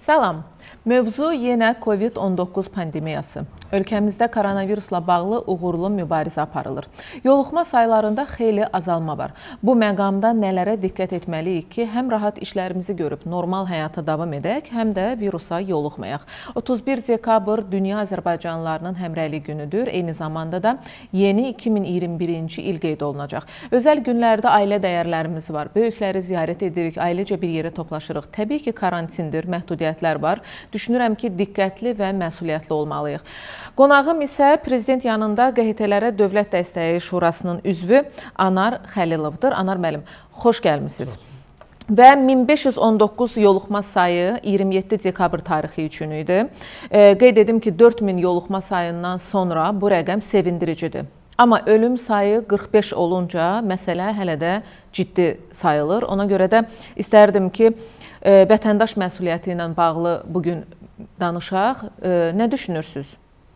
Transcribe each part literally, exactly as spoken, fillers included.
Salam. Mövzu yenə Covid on doqquz pandemiyası. Ölkəmizdə koronavirusla bağlı uğurlu mübarizə aparılır. Yoluxma saylarında xeyli azalma var. Bu məqamda nələrə diqqət etməliyik ki, həm rahat işlərimizi görüb normal həyata davam edək, həm də virusa yoluxmayaq. otuz bir dekabr Dünya Azərbaycanlılarının Həmrəylik günüdür. Eyni zamanda da yeni iki min iyirmi birinci il qeyd olunacaq. Özəl günlərdə ailə dəyərlərimiz var. Böyükləri ziyarət edirik, ailecə bir yerə toplaşırıq. Təbii ki, karantindir, məhdudiyyətlər var. Düşünürəm ki, diqqətli və məsuliyyətli olmalıyıq. Qonağım isə Prezident yanında Q H T-lərə Dövlət Dəstəyi Şurasının üzvü Anar Xəlilovdur. Anar müəllim, xoş gəlmisiniz. Və min beş yüz on doqquz yoluxma sayı iyirmi yeddi dekabr tarixi üçün idi. E, qeyd edim ki, dörd min yoluxma sayından sonra bu rəqəm sevindiricidir. Amma ölüm sayı qırx beş olunca məsələ hələ də ciddi sayılır. Ona görə də istərdim ki, e, vətəndaş məsuliyyəti ilə bağlı bugün danışaq. E, nə düşünürsünüz?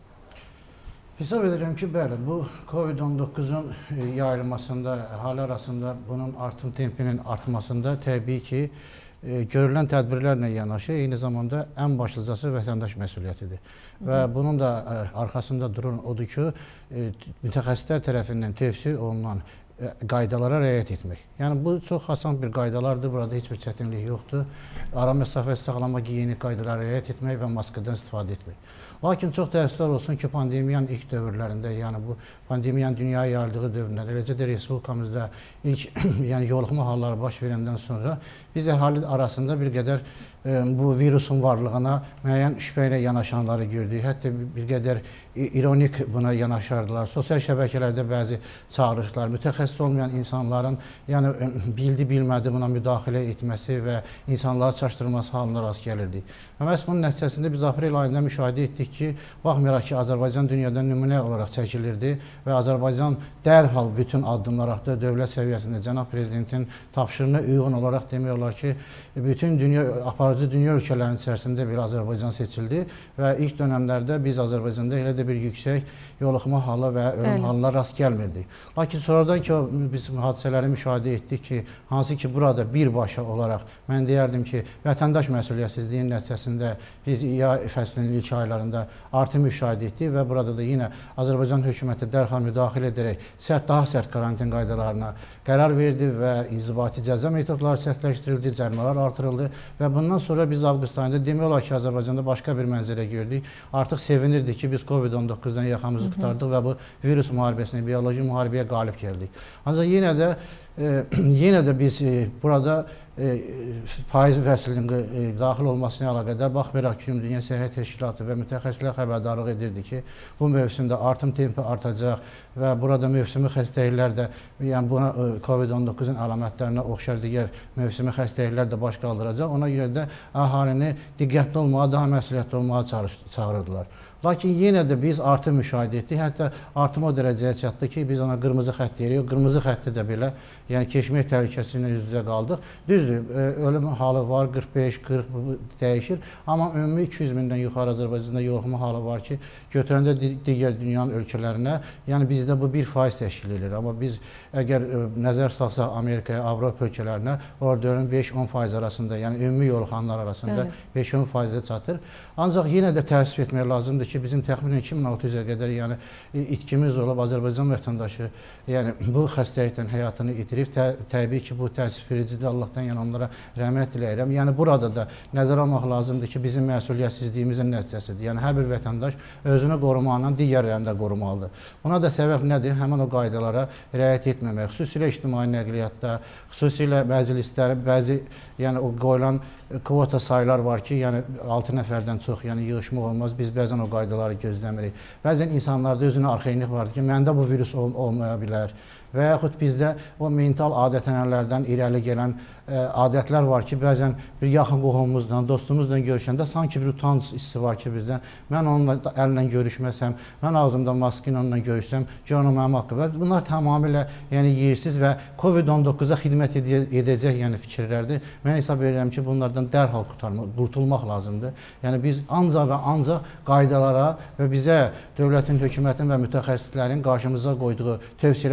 Hesab edirəm ki, bəli, bu Covid on doqquzun yayılmasında, əhali arasında bunun artım tempinin artmasında təbii ki, görülən tədbirlərlə yanaşı, eyni zamanda ən başlıcası vətəndaş məsuliyyətidir. Və bunun da arxasında duran odur ki, mütəxəssislər tərəfindən tövsiyə olunan qaydalara riayət etmək. Yəni, bu çox asan bir qaydalardır, burada heç bir çətinlik yoxdur. Ara məsafə saxlama, gigiyenik qaydalara riayət etmək və maskadan istifadə etmək. Lakin çox təəssüflər olsun ki, pandemiyanın ilk dövrlərində, yəni bu pandemiyanın dünyaya yayıldığı dövrlərdə, eləcə də Respublikamızda ilk yəni yoluxma halları baş verəndən sonra biz əhali arasında bir qədər e, bu virusun varlığına müəyyən şübhə ilə yanaşanları gördük. Hətta bir qədər ironik buna yanaşardılar. Sosial şəbəkələrdə bəzi çağırışlar, mütəxəssis olmayan insanların yəni bildi-bilmədi buna müdaxilə etməsi və insanları çaşdırması halına rast gəlirdik. Və məhz bunun nəticəsində biz aprel ayında müşahidə etdik ki, baxmayaraq ki, Azərbaycan dünyadan nümunə olaraq çəkilirdi və Azərbaycan dərhal bütün addımlar atdı. Dövlət səviyyəsində Cənab Prezidentin tapşırığına uyğun olaraq demək olar ki, bütün dünya, aparıcı dünya ölkələrinin içərisində bir Azərbaycan seçildi və ilk dönəmlərdə biz Azərbaycanda elə də bir yüksək yoluxma halı və ölüm halına rast gəlmirdik. Lakin sonradan ki, biz hadisələri müşahidə etdik ki, hansı ki, burada birbaşa olaraq mən deyərdim ki, vətəndaş məsuliyyətsizliyin nəticəsində biz yay fəslinin ilk aylarında artım müşahidə etdik və burada da yenə Azərbaycan hökuməti dərhal müdaxilə edərək sərt, daha sərt karantin qaydalarına qərar verdi və inzibati cəza metodları sərtləşdirildi, cərimələr artırıldı və bundan sonra biz avqust ayında demək olar ki, Azərbaycanda başqa bir mənzərə gördük. Artıq sevinirdik ki, biz Covid on doqquzdan yaxamızı qurtardıq və bu virus müharibəsinə, bioloji müharibəyə qalib gəldik. Ancaq yenə də e, yenə də biz e, burada e, faiz fəslinin e, daxil olmasına əlaqədar baxmayaraq ki, Dünya Səhiyyə Təşkilatı və mütəxəssislər xəbərdarlıq edirdi ki, bu mövsümdə artım tempi artacaq və burada mövsümi xəstəliklər də, yəni buna e, Covid on doqquzun əlamətlərinə oxşar digər mövsümi xəstəliklər də baş qaldıracaq. Ona görə də əhalini diqqətli olmağa, daha məsuliyyətli olmağa çağırırdılar. Lakin yenə də biz artım müşahidə etdik. Hətta artım o dərəcəyə çatdı ki, biz ona qırmızı xətt deyirik. Qırmızı xətti də belə, yəni keçmək təhlükəsi ilə üz-üzə qaldıq. Düzdür, ölüm halı var, qırx beş qırx dəyişir. Amma ümumi iki yüz mindən yuxarı Azərbaycanda yoluxma halı var ki, götürəndə digər dünyanın ölkələrinə, yəni bizdə bu bir faiz təşkil edir. Amma biz əgər nəzər salsaq Amerikaya, Avropa ölkələrinə, orada ölüm beş on faiz arasında, yəni ümumi yoluxanlar arasında beş on faizə çatır. Ancaq yenə də təəssüf etmək lazımdır ki, bizim təxminən iki min altı yüzə qədər yəni itkimiz olub, Azərbaycan vətəndaşı yəni bu xəstəlikdən həyatını itirib. Tə, təbii ki, bu təəssüf vericidir. Allahdan yəni onlara rəhmət diləyirəm. Yəni burada da nəzərə almaq lazımdır ki, bizim məsuliyyətsizliyimizin nəticəsidir. Yəni hər bir vətəndaş özünü qorumaqla digərlərini də qorumalıdır. Buna da səbəb nədir? Həmin o qaydalara riayət etməmək. Xüsusilə ictimai nəqliyyatda, xüsusilə bəzi listlər, bəzi yəni o qoyulan kvota sayılar var ki, yəni altı nəfərdən çox yəni yığışmaq olmaz. Biz bəzən o qaydaları gözləmirik. Bəzən insanlarda özünə arxayınlıq vardır ki, məndə bu virus ol olmaya bilər. Və yaxud bizdə o mental adət-ənənələrdən irəli gələn ə, adətlər var ki, bəzən bir yaxın qohumumuzla, dostumuzla görüşəndə sanki bir utanc hissi var ki, bizdən. Mən onunla əllə görüşməsəm, mən ağzımda maskı ilə onunla görüşsəm, görünüm mənim haqqı. Və bunlar tamamilə yəni yersiz və Covid on doqquza xidmət edəcək yəni fikirlərdir. Mən hesab edirəm ki, bunlardan dərhal qurtulmaq lazımdır. Yəni biz ancaq və ancaq qaydalara və bizə dövlətin, hökumətin və mütəxəssislərin qarşımıza qoyduğu tövsiyələrə riayət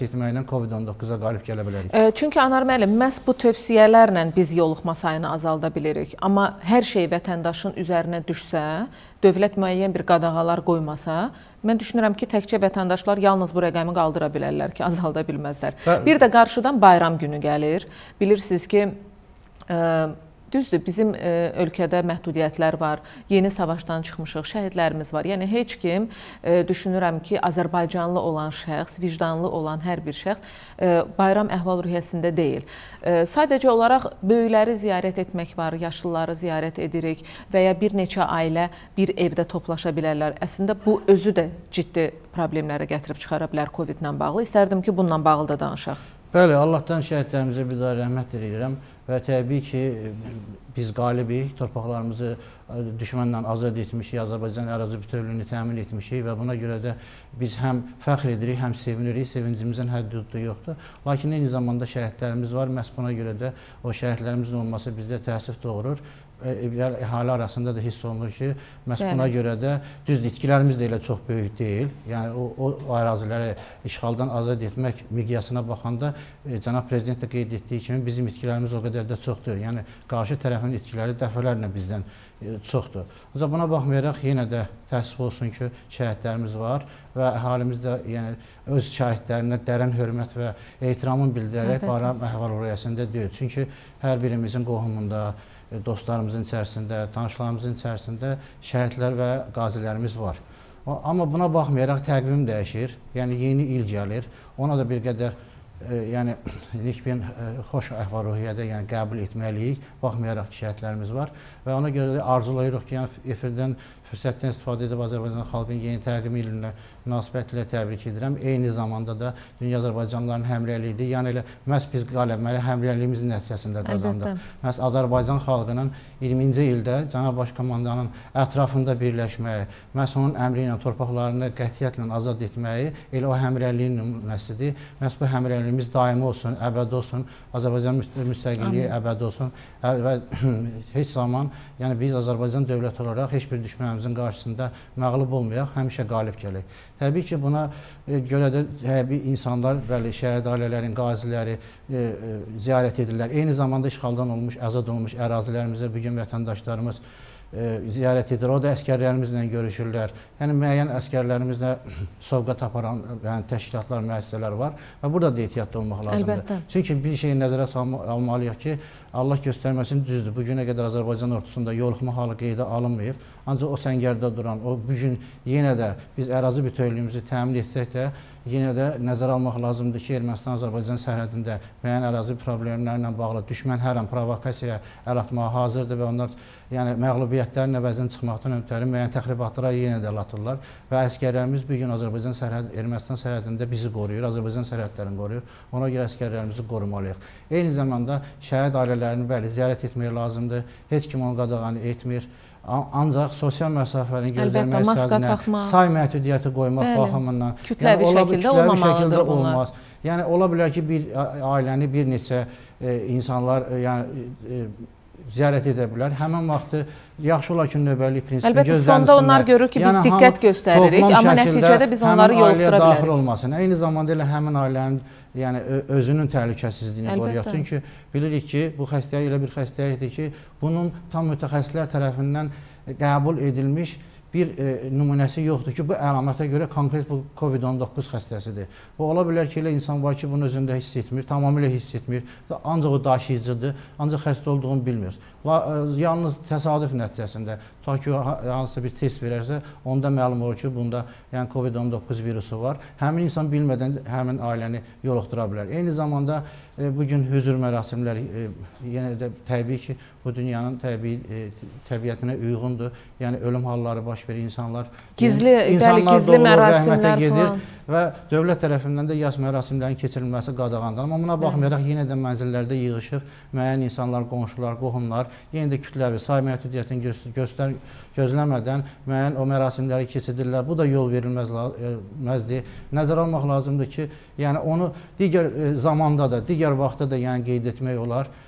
etməklə Covid on doqquza qalib gələ bilərik. E, çünki Anar müəllim, məhz bu tövsiyələrlə biz yoluxma sayını azalda bilirik. Amma hər şey vətəndaşın üzərinə düşsə, dövlət müəyyən bir qadağalar qoymasa, mən düşünürəm ki, təkcə vətəndaşlar yalnız bu rəqəmi qaldıra bilərlər ki, azalda bilməzlər. Bə bir də qarşıdan bayram günü gəlir. Bilirsiniz ki, e, düzdür, bizim e, ölkədə məhdudiyyətlər var, yeni savaşdan çıxmışıq, şəhidlərimiz var. Yəni, heç kim e, düşünürəm ki, Azərbaycanlı olan şəxs, vicdanlı olan hər bir şəxs e, bayram əhval-ruhiyyəsində deyil. E, sadəcə olaraq böyükləri ziyarət etmək var, yaşlıları ziyarət edirik və ya bir neçə ailə bir evdə toplaşa bilərlər. Əslində, bu özü də ciddi problemlərə gətirib çıxara bilər Covid-lə bağlı. İstərdim ki, bununla bağlı da danışaq. Bəli, Allahdan şəhidlərimizə bir daha rəhmət edirəm və təbii ki, biz qalibik, torpaqlarımızı düşməndən azad etmişik, Azərbaycan ərazi bütövlüyünü təmin etmişik və buna görə də biz həm fəxr edirik, həm sevinirik, sevincimizin həddi-hüdudu yoxdur. Lakin eyni zamanda şəhidlərimiz var, məhz buna görə də o şəhidlərimizin olması bizdə təəssüf doğurur. Əhali arasında da hiss olunur ki, məhz buna görə də düz itkilərimiz də elə çox böyük deyil. Yəni, o, o əraziləri işğaldan azad etmək miqyasına baxanda e, cənab prezident də qeyd etdiyi kimi bizim itkilərimiz o qədər də çoxdur. Yəni, qarşı tərəfin itkiləri dəfələrlə bizdən e, çoxdur. Ancaq buna baxmayaraq yenə də təəssüf olsun ki, şəhidlərimiz var və əhalimiz də yəni, öz şəhidlərinə dərin hörmət və ehtiramın bildirərək bayram əhval-ruhiyyəsində deyil. Çünki hər birimizin qohumunda, dostlarımızın içərisində, tanışlarımızın içərisində şəhidlər və qazilərimiz var. Amma buna baxmayaraq təqvim dəyişir, yəni yeni il gəlir, ona da bir qədər e, yəni, nikbin e, xoş əhval-ruhiyyədə yəni, qəbul etməliyik, baxmayaraq ki, şəhidlərimiz var və ona görə də arzulayırıq ki, yəni, efirdən, fürsətdən istifadə edib Azərbaycan xalqının yeni təqvim ilinə münasibətlə təbrik edirəm. Eyni zamanda da dünya Azərbaycanlıların həmrəyliyidir. Yəni elə məhz biz qələbləri həmrəyliyimizin nəticəsində qazandıq. Əlbəttə. Məhz Azərbaycan xalqının iyirminci ildə Cənab Başkomandanın ətrafında birləşməyi, məhz onun əmri ilə torpaqlarını qətiyyətlə azad etməyi elə o həmrəyliyin nümunəsidir. Məhz bu həmrəyliyimiz daimi olsun, əbədi olsun, Azərbaycan müstəqilliyi əbədi olsun və heç zaman yəni biz Azərbaycan dövləti olaraq heç bir düşmənimizin qarşısında məğlub olmayaq, həmişə qalib gələk. Təbii ki, buna görə də təbii insanlar, bəli, şəhid ailələrin, qaziləri e, e, ziyarət edirlər. Eyni zamanda işğaldan olmuş, azad olmuş ərazilərimizə bugün vətəndaşlarımız e, ziyarət edir. O da əskərlərimizlə görüşürlər. Yəni, müəyyən əskərlərimizlə sovqat aparan yəni, təşkilatlar, müəssisələr var və burada da ehtiyatlı olmaq lazımdır. Əlbəttə. Çünki bir şeyi nəzərə almalıyıq ki, Allah göstərməsin düzdür. Bugünə qədər Azərbaycan ortasında yoluxma halı qeydə alınmayıb. Ancaq o səngərdə duran, o bugün yenə də biz ərazi bütövlüyümüzü təmin etsək də, yenə də nəzərə almaq lazımdır ki, Ermənistan-Azərbaycan sərhədində müəyyən ərazi problemlərlə bağlı düşmən hər an provokasiyaya əl atmağa hazırdır və onlar yəni, məğlubiyyətlərin əvəzini çıxmaqdan ötəri müəyyən təxribatlara yenə də atırlar və əskərlərimiz bugün Azərbaycan sərhəd, Ermənistan sərhədində bizi qoruyur, Azərbaycan sərhədlərini qoruyur. Ona görə əskərlərimizi qorumalıyıq. Eyni zamanda şəhid ailələrini bəli, ziyarət etmək lazımdır. Heç kim onu qadağan etmir. Ancaq sosial məsafənin gözlənmək istədiyinə say məhdudiyyəti qoymaq bəli, baxımından kütləvi yəni, şəkildə, kütləvi şəkildə olmaz. Yəni, ola bilər ki, bir ailəni bir neçə e, insanlar e, yəni, e, ziyarət edə bilər. Həmin vaxtı yaxşı olar ki, növbəlik prinsipini gözlənsinlər. Əlbəttə, sonda onlar görür ki, biz yəni, diqqət göstəririk, amma nəticədə biz onları yoluxdura bilərik. Daxil olmasın. Eyni zamanda elə həmin ailənin yəni, özünün təhlükəsizliyini qoruyaq. Çünki bilirik ki, bu xəstəlik elə bir xəstəlikdir ki, bunun tam mütəxəssislər tərəfindən qəbul edilmiş bir e, nümunəsi yoxdur ki, bu əlamətə görə konkret bu Covid on doqquz xəstəsidir. Bu ola bilər ki, elə insan var ki, bunu özündə hiss etmir, tamamilə hiss etmir, ancaq o daşıyıcıdır, ancaq xəstə olduğunu bilmir. La, e, yalnız təsadüf nəticəsində, ta ki, hansısa bir test verərsə, onda məlum olur ki, bunda yəni Covid on doqquz virusu var. Həmin insan bilmədən həmin ailəni yoluxdura bilər. Eyni zamanda e, bugün hüzur mərasimləri e, yenə də təbii ki, bu dünyanın təbii, e, təbiətinə uyğundur. Yəni, ölüm halları baş verir, insanlar gizli, yəni, insanlar bəli, gizli doğulur, rəhmətə gedir falan. Və dövlət tərəfindən də yas mərasimlərin keçirilməsi qadağandır. Amma buna baxmayaraq yenə də mənzillərdə yığışıb müəyyən insanlar, qonşular, qohumlar yenə də kütləvi say məhdudiyyətini göstər, göstər, gözləmədən müəyyən o mərasimləri keçirirlər. Bu da yol verilməzdir. Nəzərə almaq lazımdır ki, yəni onu digər zamanda da, digər vaxtda da yəni qeyd etmək olar.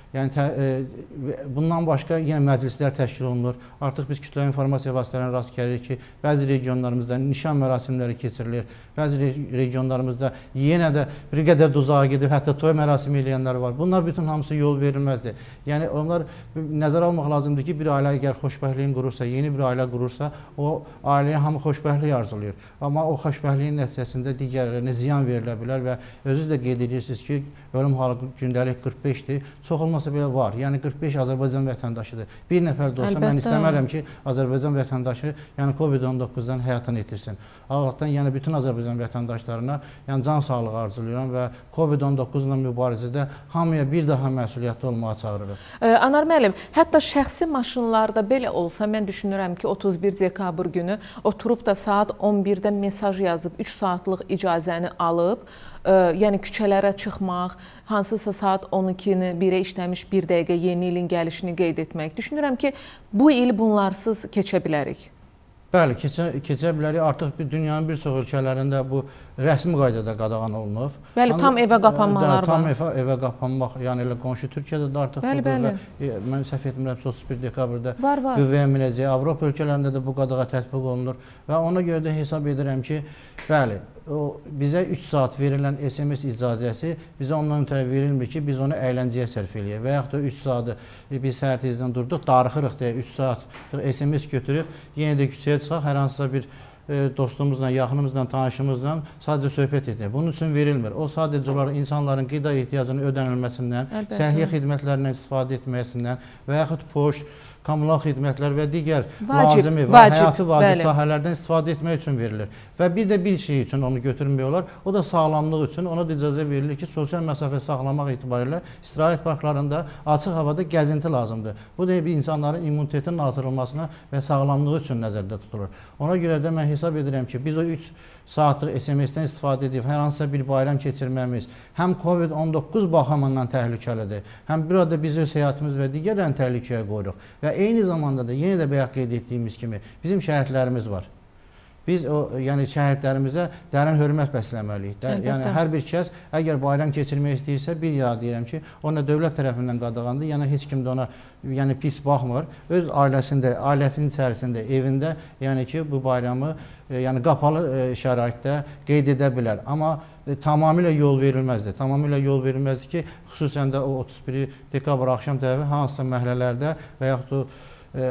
Yəni tə, e, bundan başqa yenə məclislər təşkil olunur. Artıq biz kütləvi informasiya vasitələrinə rast gəlirik ki, bəzi regionlarımızda nişan mərasimləri keçirilir. Bəzi regionlarımızda yenə də bir qədər duzağa gedib, hətta toy mərasimi eləyənlər var. Bunlar bütün hamısı yol verilməzdir. Yəni onlar nəzərə almaq lazımdır ki, bir ailə əgər xoşbəxtliyin qurursa, yeni bir ailə qurursa, o ailəyə hamı xoşbəxtlik arzulayır. Amma o xoşbəxtliyin nəticəsində digərlərinə ziyan verilə bilər və özünüz də qeyd edirsiniz ki, ölüm halı gündəlik qırx beşdir. Çox olmasa belə var. Yəni qırx beş Azərbaycan vətəndaşıdır. Bir nəfər də olsa Əlbəttə. Mən istəmərəm ki, Azərbaycan vətəndaşı yəni Covid on doqquzdan həyatını itirsin. Allahdan yəni bütün Azərbaycan vətəndaşlarına yəni can sağlığı arzulayıram və Covid on doqquzla mübarizədə hamıya bir daha məsuliyyətli olmağa çağırırıq. Ee, Anar müəllim, hətta şəxsi maşınlarda belə olsa, mən düşünürəm ki, otuz bir dekabr günü oturub da saat on birdə mesaj yazıb, üç saatlıq icazəni alıb, e, yəni küçələrə çıxmaq, hansısa saat on ikini birə işləmiş bir dəqiqə yeni ilin gəlişini qeyd etmək. Düşünürəm ki, bu il bunlarsız keçə bilərik. Bəli, keçə, keçə bilərik. Artıq bir, dünyanın bir çox ölkələrində bu rəsmi qaydada qadağan olunub. Bəli, tam evə qapanmalar var. Tam evə, evə qapanmaq, yəni elə qonşu Türkiyədə də artıq bəli, budur bəli. və e, mən səhv etmirəmsə otuz bir dekabrda var, var. qüvvəyə minəcək. Avropa ölkələrində də bu qadağa tətbiq olunur və ona görə də hesab edirəm ki, bəli, o bizə üç saat verilən S M S icazəsi bizə ondan ötürü verilmir ki, biz onu əyləncəyə sərf eləyək və yaxud da üç saatı biz səhər tezdən durduq, darıxırıq deyə üç saat S M S götürüb yenə də küçəyə çıxaq, hər hansısa bir dostumuzla, yaxınımızla, tanışımızla sadəcə söhbət etmək. Bunun üçün verilmir. O sadəcə olaraq insanların qida ehtiyacının ödənilməsindən, səhiyyə xidmətlərindən istifadə etməsindən və yaxud poçt, kommunal xidmətlər və digər vacib, lazımi və vacib, həyatı vacib bəli. Sahələrdən istifadə etmək üçün verilir. Və bir də bir şey üçün onu götürmək olar, o da sağlamlıq üçün ona da icazə verilir ki, sosial məsafə saxlamaq etibarilə istirahət parklarında açıq havada gəzinti lazımdır. Bu da bir insanların immunitetinin artırılmasına və sağlamlığı üçün nəzərdə tutulur. Ona görə də mən hesab edirəm ki, biz o üç saatlıq S M S-dən istifadə edib hər hansısa bir bayram keçirməmiz həm Covid on doqquz baxımından təhlükəlidir, həm burada biz öz həyatımız və digərlərini təhlükəyə qoyuruq. Və eyni zamanda da yenə də bayaq qeyd etdiyimiz kimi bizim şəhidlərimiz var. Biz o yəni şəhidlərimizə dərin hörmət bəsləməliyik. Yəni hər bir kəs əgər bayram keçirmək istəyirsə, bir ya deyirəm ki, ona dövlət tərəfindən qadağandır. Yəni heç kim də ona yəni pis baxmır. Öz ailəsində, ailəsinin içərisində, evində yəni ki, bu bayramı yəni qapalı şəraitdə qeyd edə bilər. Amma e, tamamilə yol verilməzdir. Tamamilə yol verilməzdir ki, xüsusən də o otuz bir dekabr axşam tərəfi hansısa məhəllələrdə və yaxud da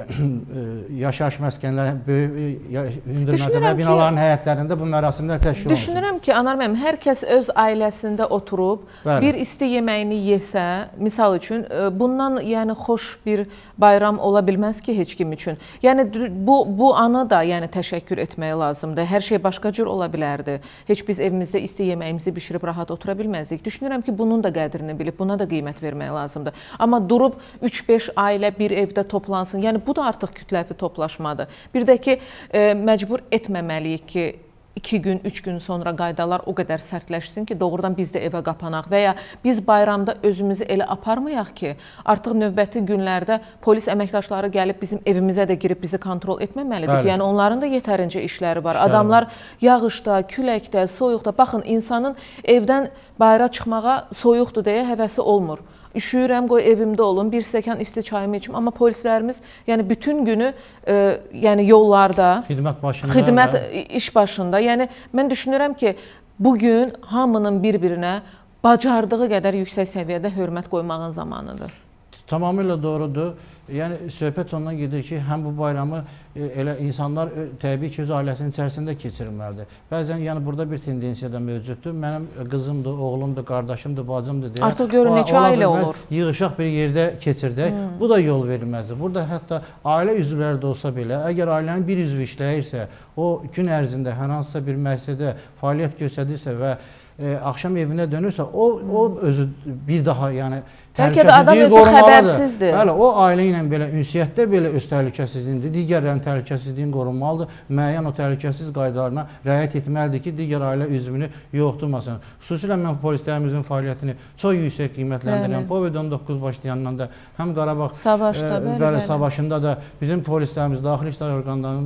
yaşayış məskənləri, böyük hündürmərtəbə binaların həyətlərində bu mərasimlər təşkil olunsun. Düşünürəm ki, Anar müəllim, hər kəs öz ailəsində oturub, bəli, bir isti yeməyini yesə, misal üçün, bundan yəni xoş bir bayram ola bilməz ki, heç kim üçün. Yəni bu, bu ana da yəni təşəkkür etmək lazımdır. Hər şey başqa cür ola bilərdi. Heç biz evimizdə isti yeməyimizi bişirib rahat otura bilməzdik. Düşünürəm ki, bunun da qədrini bilib, buna da qiymət vermək lazımdır. Amma durub üç beş ailə bir evdə toplansın. Yəni bu da artıq kütləvi toplaşmadır. Bir də ki, e, məcbur etməməliyik ki, iki gün, üç gün sonra qaydalar o qədər sərtləşsin ki, doğrudan biz də evə qapanaq və ya biz bayramda özümüzü elə aparmayaq ki, artıq növbəti günlərdə polis əməkdaşları gəlib bizim evimizə də girib bizi kontrol etməməlidir. Bəli. Yəni onların da yetərincə işləri var. İşləri Adamlar var. Yağışda, küləkdə, soyuqda, baxın, insanın evdən bayıra çıxmağa soyuqdur deyə həvəsi olmur. Üşüyürəm, qoy evimdə olun, bir stəkan isti çayımı içim. Amma polislərimiz yəni bütün günü e, yəni yollarda, xidmət başında, xidmət iş başında. Yəni mən düşünürəm ki, bugün hamının bir-birinə bacardığı qədər yüksək səviyyədə hörmət qoymağın zamanıdır. Tamamilə doğrudur. Yəni söhbət ondan gedir ki, həm bu bayramı e, elə insanlar e, təbii ki, öz ailəsinin içərisində keçirməlidir. Bəzən yəni burada bir tendensiya da mövcuddur. Mənim qızımdır, oğlumdur, qardaşımdır, bacımdır deyə. Artıq görün neçə ailə olur. Yığışaq bir yerdə keçirdək. Hmm. Bu da yol verilməzdir. Burada hətta ailə üzvləri də olsa belə, əgər ailənin bir üzvü işləyirsə, o gün ərzində hər hansısa bir müəssisədə fəaliyyət göstərirsə və e, axşam evinə dönürsə, o, o özü bir daha yəni bəlkə də adam özü xəbərsizdir. Bəli, o ailə ilə belə ünsiyyətdə belə öz təhlükəsizliyini, digərlərin təhlükəsizliyini qorunmalıdır. Müəyyən o təhlükəsiz qaydalarına riayət etməlidir ki, digər ailə üzvünü yoxdurmasın. Xüsusilə mən polislərimizin fəaliyyətini çox yüksək qiymətləndirirəm. Covid on doqquz başlayandan da həm Qarabağ Savaşda, e, bəli, bəli, bəli. savaşında da bizim polislərimiz, daxili işlər orqanlarının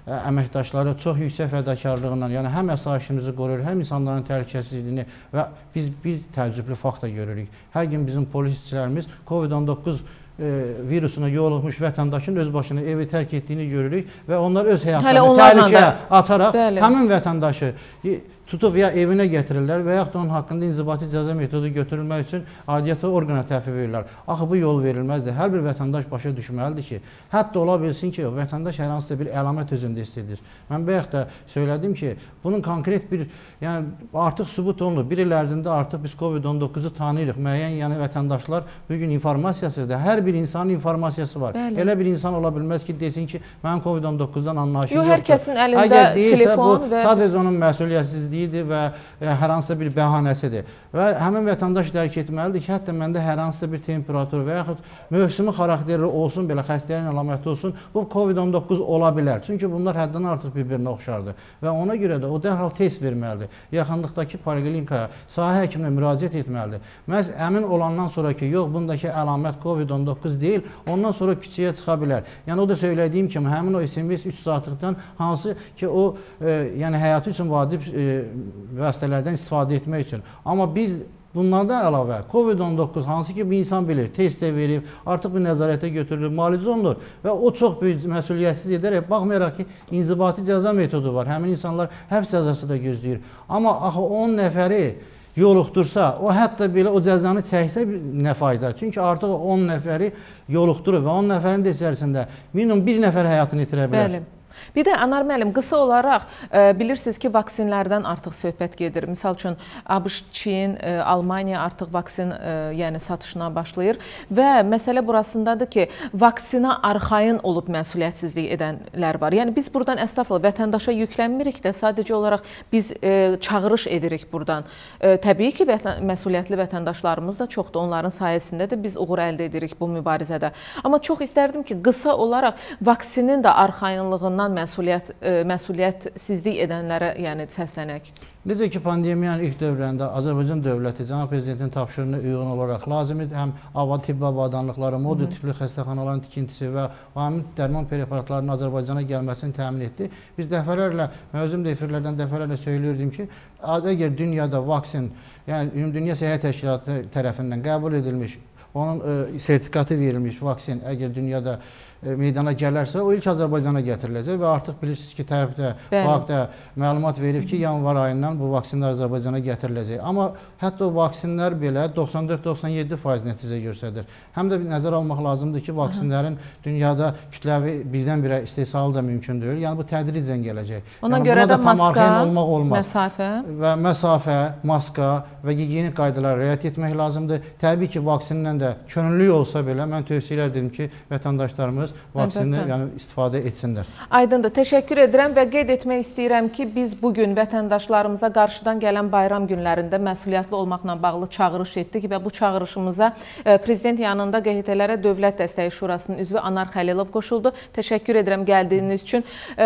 əməkdaşları çox yüksək fədakarlığından, yəni həm əsasimizi qoruyur, həm insanların təhlükəsizliyini və biz bir təəccüblü fakt da görürük. Hər gün bizim polis işçilərimiz COVID on doqquz virusuna yoluxmuş vətəndaşın öz başına evi tərk etdiyini görürük və onlar öz həyatlarını təhlükəyə ataraq bəli, həmin vətəndaşı tutub ya evinə gətirirlər və yaxud da onun haqqında inzibati cəza metodu götürülmək üçün aidiyyatı orqana təhvil verirlər. Axı bu yol verilməzdir. Hər bir vətəndaş başa düşməlidir ki, hətta ola bilsin ki, vətəndaş hər hansısa bir əlamət özündə hiss edir. Mən bayaq da söylədim ki, bunun konkret bir, yəni artıq sübut olunur. Bir il ərzində artıq biz COVID on doqquzu tanıyırıq. Müəyyən yəni vətəndaşlar bugün informasiyasıdır. Hər bir insanın informasiyası var. Bəli. Elə bir insan ola bilməz ki, desin ki, mənim COVID on doqquzdan anlayışım yoxdur. Yox, hər kəsin əlində Əgər deyirsə, telefon bu və sadəcə onun məsuliyyətsizliyi və hər hansısa bir bəhanəsidir. Və həmin vətəndaş dərk etməlidir ki, hətta məndə hər hansısa bir temperatur və yaxud mövsümü xarakterli olsun, belə xəstəliyin əlaməti olsun, bu COVID on doqquz ola bilər. Çünki bunlar həddən artıq bir-birinə oxşardır. Və ona görə də o dərhal test verməlidir. Yaxınlıqdakı poliklinikaya, sahə həkiminə müraciət etməlidir. Məhz əmin olandan sonra ki, yox, bundakı əlamət COVID on doqquz deyil, ondan sonra küçəyə çıxa bilər. Yəni o da söylədiyim kimi, həmin o S M S üç saatlıqdan hansı ki, o e, yəni həyatı üçün vacib e, vəsitələrdən istifadə etmək üçün. Amma biz bunlardan əlavə COVID on doqquz hansı ki bir insan bilir, test də verib, artıq bir nəzarətə götürülür, müalicə olunur və o çox böyük məsuliyyətsiz edərək, baxmayaraq ki, inzibati cəza metodu var. Həmin insanlar həbs cəzası da gözləyir. Amma axı on nəfəri yoluxdursa, o hətta belə o cəzanı çəksə nə fayda? Çünki artıq on nəfəri yoluxdurur və on nəfərin də içərisində minimum bir nəfər həyatını itirə bilər. Bəli. Bir də Anar müəllim, qısa olaraq e, bilirsiniz ki, vaksinlərdən artıq söhbət gedir. Misal üçün ABŞ, Çin, e, Almaniya artıq vaksin e, yəni satışına başlayır və məsələ burasındadır ki, vaksina arxayın olub məsuliyyətsizlik edənlər var. Yəni biz buradan əstəğfurullah vətəndaşa yüklənmirik də, sadəcə olaraq biz e, çağırış edirik buradan. E, təbii ki, vətən, məsuliyyətli vətəndaşlarımız da çoxdur. Onların sayəsində də biz uğur əldə edirik bu mübarizədə. Amma çox istərdim ki, qısa olaraq vaksinin də arxayınlığından məsuliyyət, e, məsuliyyətsizlik edənlərə yəni səslənək. Necə ki, pandemiyanın ilk dövrlərində Azərbaycan dövləti Cənab Prezidentin tapşırığına uyğun olaraq lazımi həm avad tibb avadanlıqları, modul tipli xəstəxanaların tikintisi və həmin dərman preparatlarının Azərbaycana gəlməsini təmin etdi. Biz dəfələrlə, mövzum efirlərdən dəfələrlə söylüyordum ki, əgər dünyada vaksin, yəni Ümumdünya Səhiyyə Təşkilatı tərəfindən qəbul edilmiş, onun e, sertifikatı verilmiş vaksin əgər dünyada e, meydana gələrsə, o ilk Azərbaycana gətiriləcək və artıq bilirsiniz ki, tərəfdə, vaxtda məlumat verib ki, yanvar ayından bu vaksinlər Azərbaycana gətiriləcək. Amma hətta o vaksinlər belə doxsan dörd doxsan yeddi faiz nəticə göstərir. Həm də bir nəzər almaq lazımdır ki, vaksinlərin dünyada kütləvi birdən-birə istehsalı da mümkün deyil. Yəni bu tədricən gələcək. Ona yəni, görə də maska, olmaz. məsafə və məsafə, maska və gigiyenik qaydalara riayət etmək lazımdır. Təbii ki, vaksinlə də könüllü olsa belə mən tövsiyə edirəm ki, vətəndaşlarımız vaksinini yəni, istifadə etsinlər. Aydındır. Təşəkkür edirəm və qeyd etmək istəyirəm ki, biz bugün vətəndaşlarımıza qarşıdan gələn bayram günlərində məsuliyyətli olmaqla bağlı çağırış etdik və bu çağırışımıza Prezident yanında Q H T-lərə Dövlət Dəstəyi Şurasının üzvü Anar Xəlilov qoşuldu. Təşəkkür edirəm gəldiyiniz üçün.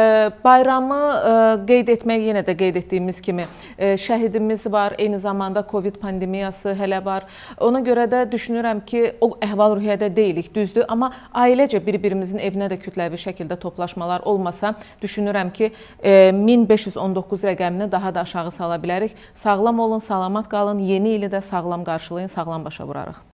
Bayramı qeyd etmək yenə də qeyd etdiyimiz kimi şəhidimiz var, eyni zamanda COVID pandemiyası hələ var. Ona görə də düşünürəm ki, o əhval-ruhiyyədə deyilik, düzdür, amma ailecə bir-birimizin evinə də kütləvi şəkildə toplaşmalar olmasa, düşünürəm ki, min beş yüz on doqquz rəqəmini daha da aşağı sala bilərik. Sağlam olun, salamat qalın, yeni ili də sağlam qarşılayın, sağlam başa vurarıq.